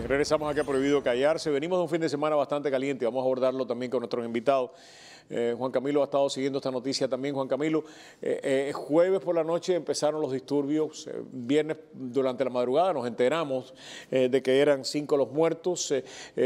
Regresamos aquí a Prohibido Callarse. Venimos de un fin de semana bastante caliente. Vamos a abordarlo también con nuestros invitados. Juan Camilo ha estado siguiendo esta noticia también. Juan Camilo, jueves por la noche empezaron los disturbios. Viernes durante la madrugada nos enteramos de que eran 5 los muertos,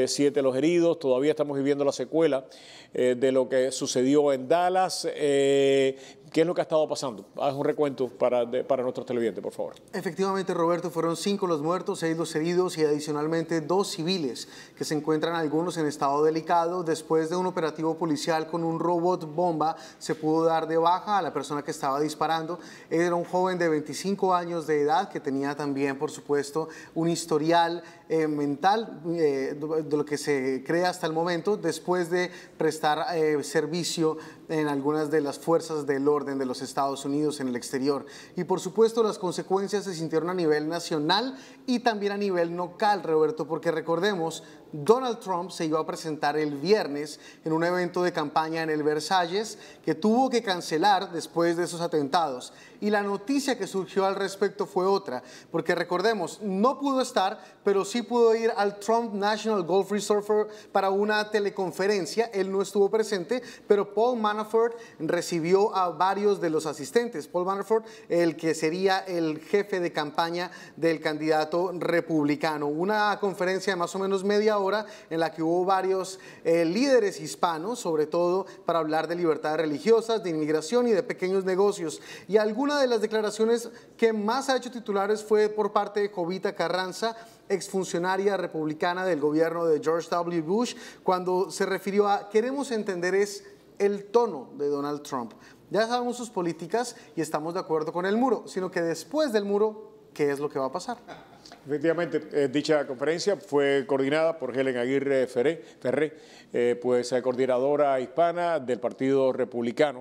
7 los heridos. Todavía estamos viviendo la secuela de lo que sucedió en Dallas. ¿Qué es lo que ha estado pasando? Haz un recuento para nuestros televidentes, por favor. Efectivamente, Roberto, fueron 5 los muertos, 6 los heridos y adicionalmente 2 civiles que se encuentran algunos en estado delicado. Después de un operativo policial con un robot bomba, se pudo dar de baja a la persona que estaba disparando. Era un joven de 25 años de edad que tenía también, por supuesto, un historial mental de lo que se cree hasta el momento, después de prestar servicio en algunas de las fuerzas del orden de los Estados Unidos en el exterior. Y por supuesto las consecuencias se sintieron a nivel nacional y también a nivel local, Roberto, porque recordemos, Donald Trump se iba a presentar el viernes en un evento de campaña en el Versalles que tuvo que cancelar después de esos atentados. Y la noticia que surgió al respecto fue otra, porque recordemos, no pudo estar, pero sí pudo ir al Trump National Golf Resort para una teleconferencia. Él no estuvo presente, pero Paul Manafort recibió a varios de los asistentes. Paul Manafort, el que sería el jefe de campaña del candidato republicano. Una conferencia de más o menos media hora en la que hubo varios líderes hispanos, sobre todo para hablar de libertades religiosas, de inmigración y de pequeños negocios. Y alguna de las declaraciones que más ha hecho titulares fue por parte de Jovita Carranza, exfuncionaria republicana del gobierno de George W. Bush, cuando se refirió a, queremos entender es el tono de Donald Trump. Ya sabemos sus políticas y estamos de acuerdo con el muro, sino que después del muro, ¿qué es lo que va a pasar? Efectivamente, dicha conferencia fue coordinada por Helen Aguirre Ferré, pues coordinadora hispana del Partido Republicano.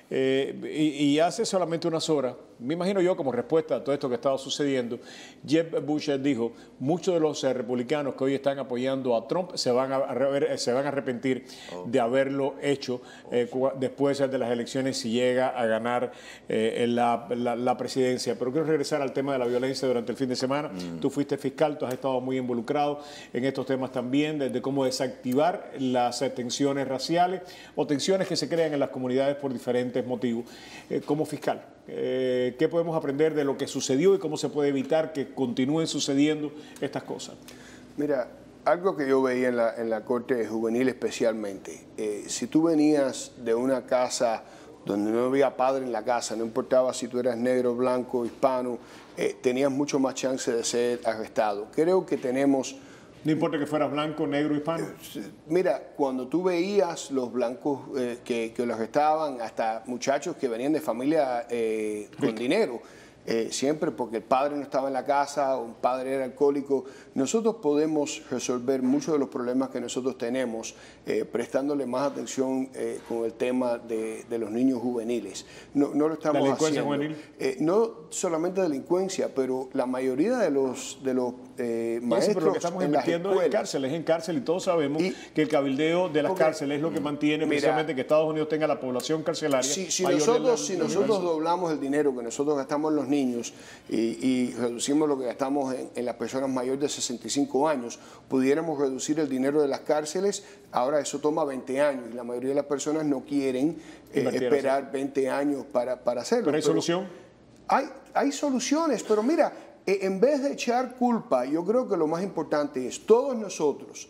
Y hace solamente unas horas, me imagino yo como respuesta a todo esto que estaba sucediendo, Jeb Bush dijo, muchos de los republicanos que hoy están apoyando a Trump se van a arrepentir de haberlo hecho después de las elecciones si llega a ganar la presidencia. Pero quiero regresar al tema de la violencia durante el fin de semana. Tú fuiste fiscal, tú has estado muy involucrado en estos temas también, desde cómo desactivar las tensiones raciales o tensiones que se crean en las comunidades por diferentes motivos. Como fiscal, ¿qué podemos aprender de lo que sucedió y cómo se puede evitar que continúen sucediendo estas cosas? Mira, algo que yo veía en la corte juvenil especialmente, si tú venías de una casa donde no había padre en la casa, no importaba si tú eras negro, blanco, hispano, tenías mucho más chance de ser arrestado. Creo que tenemos... No importa que fueras blanco, negro, hispano. Mira, cuando tú veías los blancos que los arrestaban, hasta muchachos que venían de familia con dinero, siempre porque el padre no estaba en la casa o un padre era alcohólico, nosotros podemos resolver muchos de los problemas que nosotros tenemos prestándole más atención con el tema de los niños juveniles. No lo estamos ¿Delincuencia haciendo. juvenil? No solamente delincuencia, pero la mayoría de los maestros pero lo que estamos invirtiendo es en cárcel y todos sabemos que el cabildeo de las cárceles es lo que mantiene precisamente que Estados Unidos tenga la población carcelaria. Si nosotros doblamos el dinero que nosotros gastamos en los niños y reducimos lo que gastamos en las personas mayores de 65 años, pudiéramos reducir el dinero de las cárceles. Ahora eso toma 20 años y la mayoría de las personas no quieren esperar 20 años para hacerlo. ¿Pero hay solución? Hay soluciones, pero mira, en vez de echar culpa, yo creo que lo más importante es todos nosotros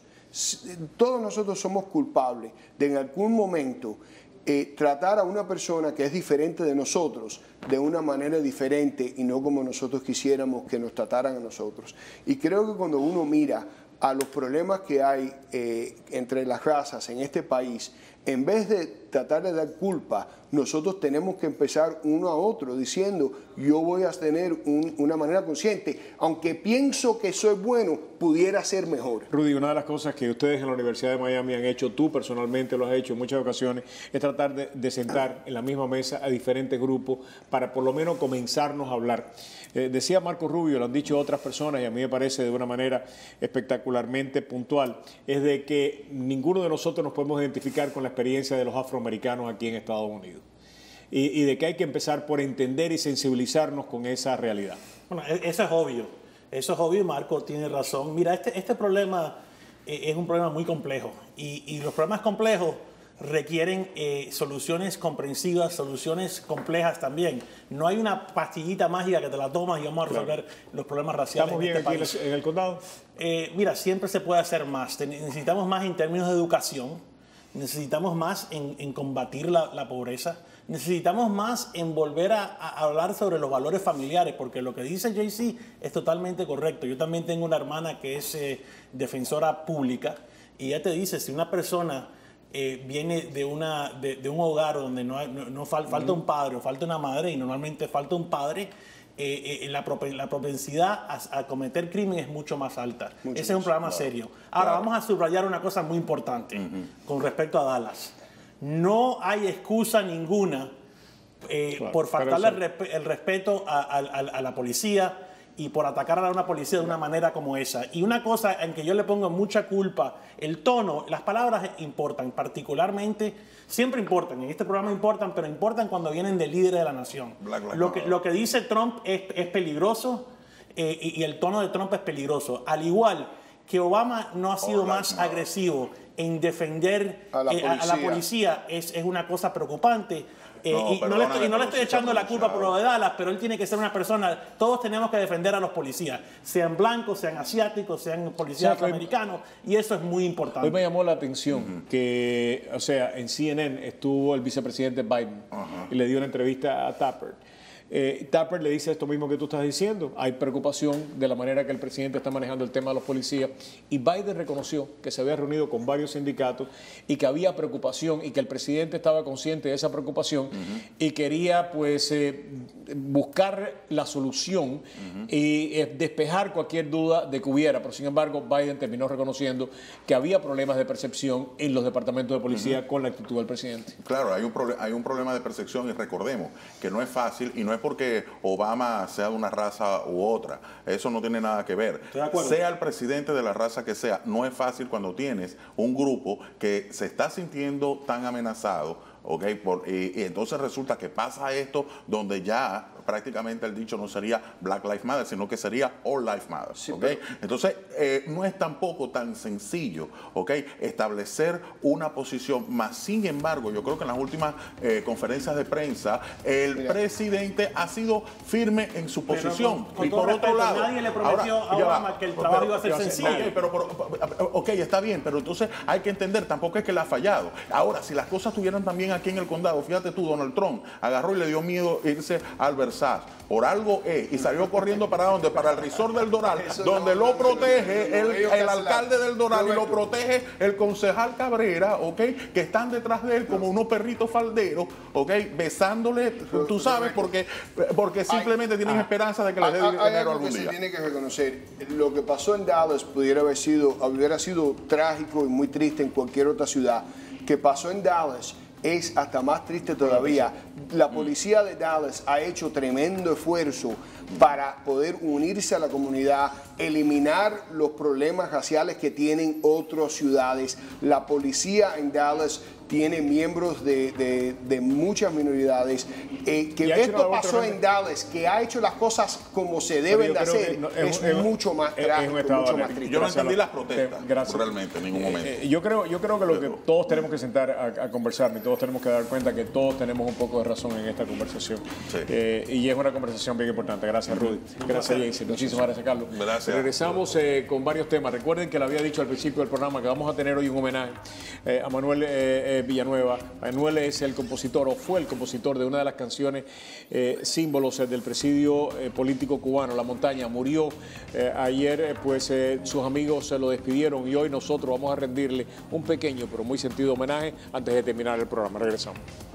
somos culpables de en algún momento tratar a una persona que es diferente de nosotros de una manera diferente y no como nosotros quisiéramos que nos trataran a nosotros. Y creo que cuando uno mira a los problemas que hay entre las razas en este país, en vez de tratar de dar culpa, nosotros tenemos que empezar uno a otro diciendo, yo voy a tener una manera consciente, aunque pienso que soy bueno, pudiera ser mejor. Rudy, una de las cosas que ustedes en la Universidad de Miami han hecho, tú personalmente lo has hecho en muchas ocasiones, es tratar de sentar en la misma mesa a diferentes grupos para por lo menos comenzarnos a hablar. Decía Marco Rubio, lo han dicho otras personas y a mí me parece de una manera espectacularmente puntual, es de que ninguno de nosotros nos podemos identificar con la experiencia de los afroamericanos aquí en Estados Unidos y de que hay que empezar por entender y sensibilizarnos con esa realidad. Bueno, eso es obvio. Eso es obvio y Marco tiene razón. Mira, este problema es un problema muy complejo y los problemas complejos requieren soluciones comprensivas, soluciones complejas también. No hay una pastillita mágica que te la tomas y vamos a resolver los problemas raciales. ¿Estamos bien aquí en el condado? Mira, siempre se puede hacer más. Necesitamos más en términos de educación, necesitamos más en combatir la pobreza, necesitamos más en volver a hablar sobre los valores familiares, porque lo que dice JC es totalmente correcto. Yo también tengo una hermana que es defensora pública y ella te dice, si una persona viene de un hogar donde falta un padre o falta una madre, y normalmente falta un padre, la propensidad a cometer crimen es mucho más alta. Ese es un problema serio. Ahora, vamos a subrayar una cosa muy importante con respecto a Dallas. No hay excusa ninguna por faltarle el respeto a la policía y por atacar a una policía de una manera como esa. Y una cosa en que yo le pongo mucha culpa, el tono, las palabras importan, particularmente, siempre importan, en este programa importan, pero importan cuando vienen de líderes de la nación. Lo que dice Trump es peligroso y el tono de Trump es peligroso. Al igual que Obama no ha sido más agresivo en defender a la policía, es una cosa preocupante. No le estoy echando la culpa por lo de Dallas, pero él tiene que ser una persona, todos tenemos que defender a los policías, sean blancos, sean asiáticos, sean policías afroamericanos, y eso es muy importante. Hoy me llamó la atención que, o sea, en CNN estuvo el vicepresidente Biden y le dio una entrevista a Tapper. Tapper le dice esto mismo que tú estás diciendo. Hay preocupación de la manera que el presidente está manejando el tema de los policías, y Biden reconoció que se había reunido con varios sindicatos y que había preocupación y que el presidente estaba consciente de esa preocupación y quería pues buscar la solución y despejar cualquier duda de que hubiera, pero sin embargo Biden terminó reconociendo que había problemas de percepción en los departamentos de policía con la actitud del presidente. Claro, hay un problema de percepción, y recordemos que no es fácil, y no es porque Obama sea de una raza u otra, eso no tiene nada que ver. Sea el presidente de la raza que sea, no es fácil cuando tienes un grupo que se está sintiendo tan amenazado, ¿okay? Y entonces resulta que pasa esto donde ya prácticamente el dicho no sería Black Lives Matter, sino que sería All Lives Matter. Sí, ¿okay? Entonces, no es tampoco tan sencillo, ¿okay? Establecer una posición, más sin embargo, yo creo que en las últimas conferencias de prensa, el presidente ha sido firme en su posición. Y por otro lado, nadie le prometió a Obama que el trabajo iba a ser sencillo. Ok, está bien, pero entonces hay que entender, tampoco es que le ha fallado. Ahora, si las cosas estuvieran también aquí en el condado, fíjate tú, Donald Trump agarró y le dio miedo irse al Versailles. Por algo y salió corriendo ¿para dónde? Para el resort del Doral, donde lo protege el alcalde del Doral y lo protege el concejal Cabrera, ¿ok? Que están detrás de él como unos perritos falderos, ¿ok? Besándole, tú sabes, porque simplemente tienen esperanza de que les dé dinero algún día. Se tiene que reconocer, lo que pasó en Dallas hubiera sido trágico y muy triste en cualquier otra ciudad. Que pasó en Dallas es hasta más triste todavía. La policía de Dallas ha hecho tremendo esfuerzo para poder unirse a la comunidad, eliminar los problemas raciales que tienen otras ciudades. La policía en Dallas tiene miembros de muchas minoridades. Que esto pasó en Dallas, que ha hecho las cosas como se deben de hacer, es mucho más trágico, mucho más triste. Yo no entendí las protestas, realmente, en ningún momento. Yo creo que lo que todos tenemos que sentar a conversar, y todos tenemos que dar cuenta que todos tenemos un poco de razón en esta conversación. Sí. Y es una conversación bien importante. Gracias, Rudy. Gracias, Jaycee. Muchísimas gracias, Carlos. Gracias. Regresamos con varios temas. Recuerden que le había dicho al principio del programa que vamos a tener hoy un homenaje a Manuel Villanueva. Manuel es el compositor, o fue el compositor de una de las canciones símbolos del presidio político cubano, La Montaña. Murió ayer, pues sus amigos se lo despidieron, y hoy nosotros vamos a rendirle un pequeño pero muy sentido homenaje antes de terminar el programa. Regresamos.